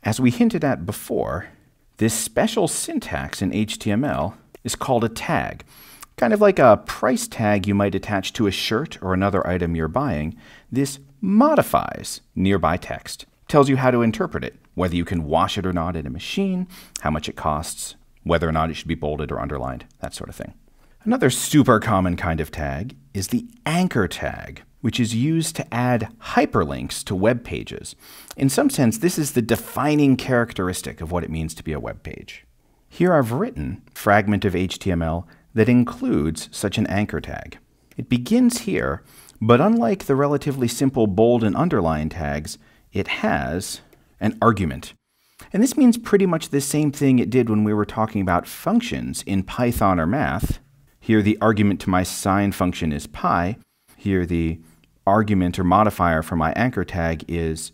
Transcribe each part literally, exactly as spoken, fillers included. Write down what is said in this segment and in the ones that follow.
As we hinted at before, this special syntax in H T M L is called a tag. Kind of like a price tag you might attach to a shirt or another item you're buying, this modifies nearby text. Tells you how to interpret it, whether you can wash it or not in a machine, how much it costs, whether or not it should be bolded or underlined, that sort of thing. Another super common kind of tag is the anchor tag, which is used to add hyperlinks to web pages. In some sense, this is the defining characteristic of what it means to be a web page. Here I've written a fragment of H T M L that includes such an anchor tag. It begins here, but unlike the relatively simple bold and underline tags, it has an argument. And this means pretty much the same thing it did when we were talking about functions in Python or math. Here the argument to my sign function is pi. Here the argument or modifier for my anchor tag is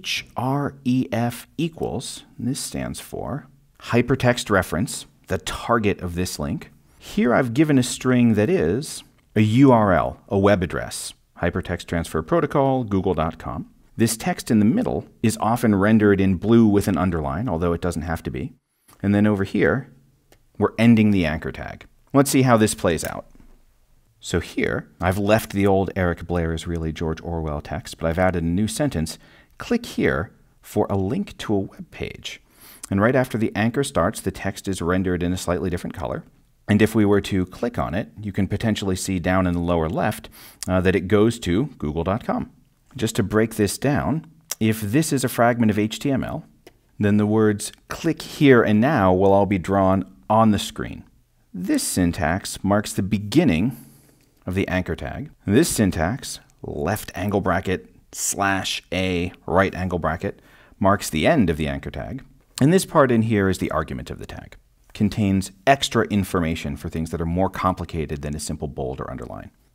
href equals, and this stands for hypertext reference, the target of this link. Here I've given a string that is a U R L, a web address, Hypertext Transfer Protocol, google dot com. This text in the middle is often rendered in blue with an underline, although it doesn't have to be. And then over here, we're ending the anchor tag. Let's see how this plays out. So here, I've left the old Eric Blair is really George Orwell text, but I've added a new sentence. Click here for a link to a web page. And right after the anchor starts, the text is rendered in a slightly different color. And if we were to click on it, you can potentially see down in the lower left uh, that it goes to google dot com. Just to break this down, if this is a fragment of H T M L, then the words click here and now will all be drawn on the screen. This syntax marks the beginning of the anchor tag. This syntax, left angle bracket slash a right angle bracket, marks the end of the anchor tag. And this part in here is the argument of the tag. Contains extra information for things that are more complicated than a simple bold or underline.